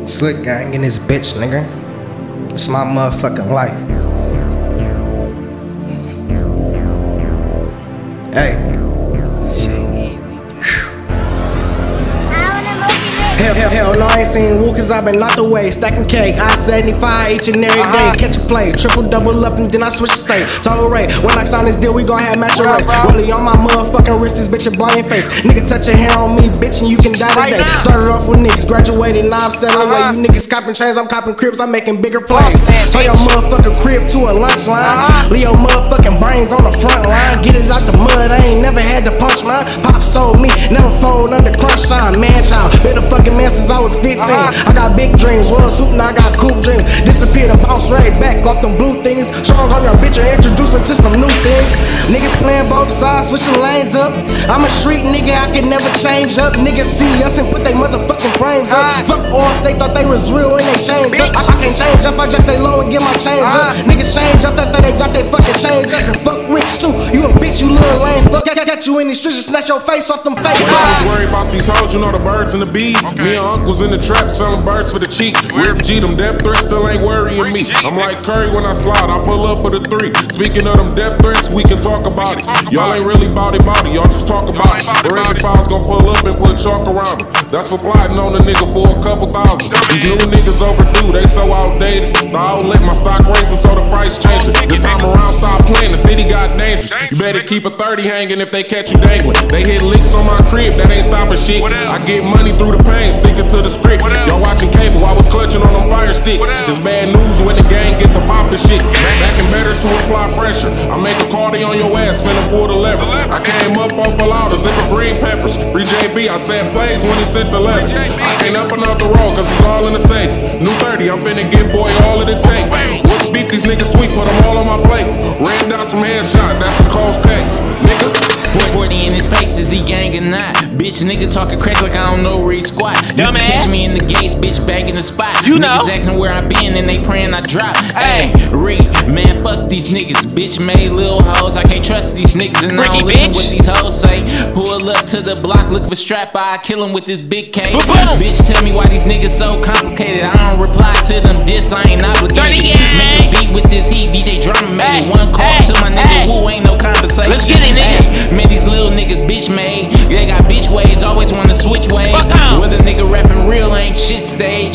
Slick gang in this bitch, nigga. It's my motherfucking life. Hey. Hell no, I ain't seen Woo, cause I been out the way. Stacking cake, I-75 each and every day. Catch a play, triple double up and then I switch the state. Tolerate, when I sign this deal, we gon' have match a race. Really on my motherfucking wrist, this bitch a blind face. Nigga touch your hair on me, bitch, and you can die today. Started off with niggas, graduated, now I'm selling away. You niggas copping chains, I'm copping cribs, I'm making bigger plays. Throw your motherfucking crib to a lunch line. Leave your motherfucking brains on the front line. Get it out the mud, I ain't never had to punch mine. Pop sold me, never fold under crunch time. Man child, been a fucking man since I was 15. I got big dreams, was hooping, I got coupe dreams. Disappeared and bounce right back off them blue things. Strong on your bitch and introduce her to some new things. Niggas playing both sides, switching lanes up. I'm a street nigga, I can never change up. Niggas see us and put they motherfucking frames up. Fuck all, they thought they was real and they changed up. I can't change up, I just stay low and get my change up. Niggas change up, they got their fucking change up. And fuck rich too, you a bitch, you little lame. Fuck, got you in these streets and snatch your face off them fake Don't worry about these hoes, you know the birds and the bees. Me and uncles in the trap selling birds for the cheek. Rip G, them death threats still ain't worrying me. I'm like Curry when I slide, I pull up for the 3. Speaking of them death threats, we can talk about it. Y'all ain't really body, y'all just talk about it. Forensic files gon' pull up and put chalk around them. That's for plotting on a nigga for a couple thousand. These new niggas overdue, they so outdated. The outlet, my stock raising so the price changes. This time around, stop playing, the city got dangerous. You better keep a 30 hanging if they catch you dangling. They hit licks on my crib, that ain't stopping shit. I get money through the pain, sticking to the script. Y'all watching cable, I was clutching on them fire sticks. It's bad news when the gang get the poppin' shit. Back and better to apply pressure. I make a cardi on your ass, finna pull the lever. I came up off a louder, zipping green peppers. Free JB, I said plays when he sent the letter. I ain't up and out the road, cause it's all in the safe. New 30, I'm finna get boy all of the tape. What's beef, these niggas sweet, put them all on my plate. Ran down some headshot, that's a close case. Nigga. 40 in his face, is he gang or not? Bitch, nigga talking crack like I don't know where he squat. You can catch me in the gates, bitch, back in the spot. You know. Niggas asking where I been and they praying I drop. Hey, Reed, man, fuck these niggas. Bitch made little hoes, I can't trust these niggas. And I don't listen what these hoes say. Pull up to the block, look for strap, I kill him with this big cake. Bitch, tell me why these niggas so complicated. I don't reply to them diss, I ain't obligated. Make a beat with this heat, DJ Drama made one call to my nigga who ain't no conversation. Let's get it, nigga. Man, these little niggas bitch made. They got bitch ways, always wanna switch ways. Whether nigga rapping real ain't shit stage.